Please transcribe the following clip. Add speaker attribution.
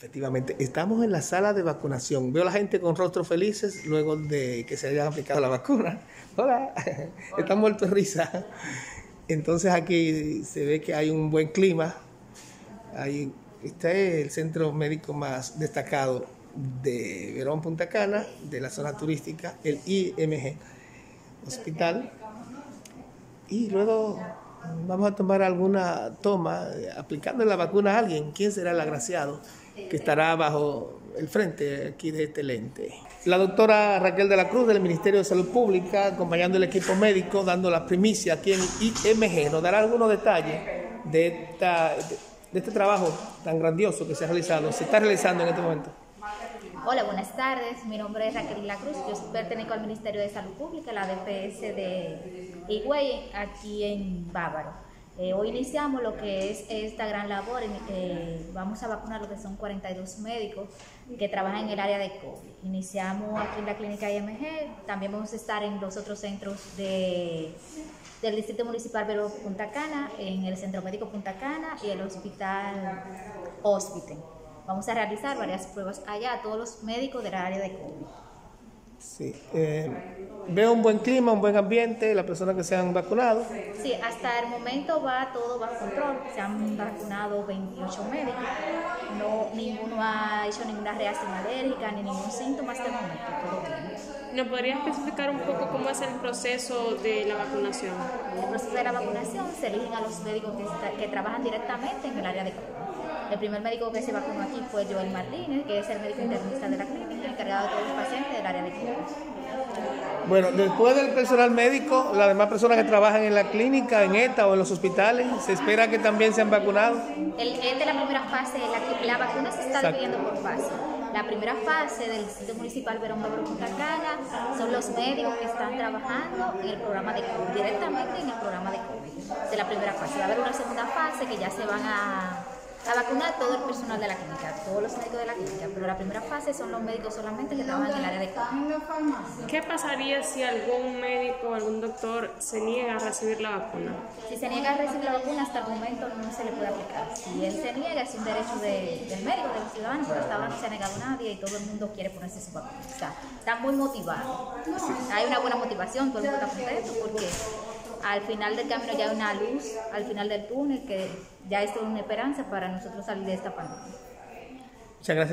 Speaker 1: Efectivamente, estamos en la sala de vacunación. Veo a la gente con rostros felices luego de que se hayan aplicado la vacuna. Hola, están muertos de risa. Entonces aquí se ve que hay un buen clima. Este es el centro médico más destacado de Verón Punta Cana, de la zona turística, el IMG Hospital. Y luego vamos a tomar alguna toma aplicando la vacuna a alguien. ¿Quién será el agraciado que estará bajo el frente aquí de este lente? La doctora Raquel de la Cruz del Ministerio de Salud Pública, acompañando el equipo médico, dando la primicia aquí en IMG, nos dará algunos detalles de este trabajo tan grandioso que se está realizando en este momento.
Speaker 2: Hola, buenas tardes. Mi nombre es Raquel de la Cruz. Yo pertenezco al Ministerio de Salud Pública, la DPS de Higüey, aquí en Bávaro. Hoy iniciamos lo que es esta gran labor. Vamos a vacunar lo que son 42 médicos que trabajan en el área de COVID. Iniciamos aquí en la clínica IMG. También vamos a estar en los otros centros del Distrito Municipal Verón Punta Cana, en el Centro Médico Punta Cana y el Hospital Hospital. Vamos a realizar varias pruebas allá a todos los médicos del área de COVID.
Speaker 1: Sí, veo un buen clima, un buen ambiente, las personas que se han vacunado.
Speaker 2: Sí, hasta el momento va todo bajo control. Se han vacunado 28 médicos. Ninguno ha hecho ninguna reacción alérgica ni ningún síntoma hasta el momento. Todo bien.
Speaker 3: ¿Nos podría especificar un poco cómo es el proceso de la vacunación?
Speaker 2: En el proceso de la vacunación se eligen a los médicos que trabajan directamente en el área de COVID. El primer médico que se vacunó aquí fue Joel Martínez, que es el médico internista de la clínica, encargado de todos los pacientes del área de COVID.
Speaker 1: Bueno, después del personal médico, las demás personas que trabajan en la clínica, en esta o en los hospitales, ¿se espera que también sean vacunados?
Speaker 2: De la primera fase, la vacuna se está dividiendo por fase. La primera fase del Distrito Municipal Verón Punta Cana son los médicos que están trabajando en el programa de COVID, directamente en el programa de COVID. De la primera fase. Va a haber una segunda fase que ya se van a vacunar todo el personal de la clínica, todos los médicos de la clínica, pero la primera fase son los médicos solamente que trabajan en el área de COVID.
Speaker 3: ¿Qué pasaría si algún médico o algún doctor se niega a recibir la vacuna?
Speaker 2: Si se niega a recibir la vacuna, hasta el momento no se le puede aplicar. Si él se niega, es un derecho del médico, del ciudadano, pero hasta ahora no se ha negado nadie y todo el mundo quiere ponerse su vacuna. O sea, está muy motivado. Hay una buena motivación, todo el mundo está contento porque al final del camino ya hay una luz, al final del túnel, que ya es una esperanza para nosotros salir de esta pandemia.
Speaker 1: Muchas gracias.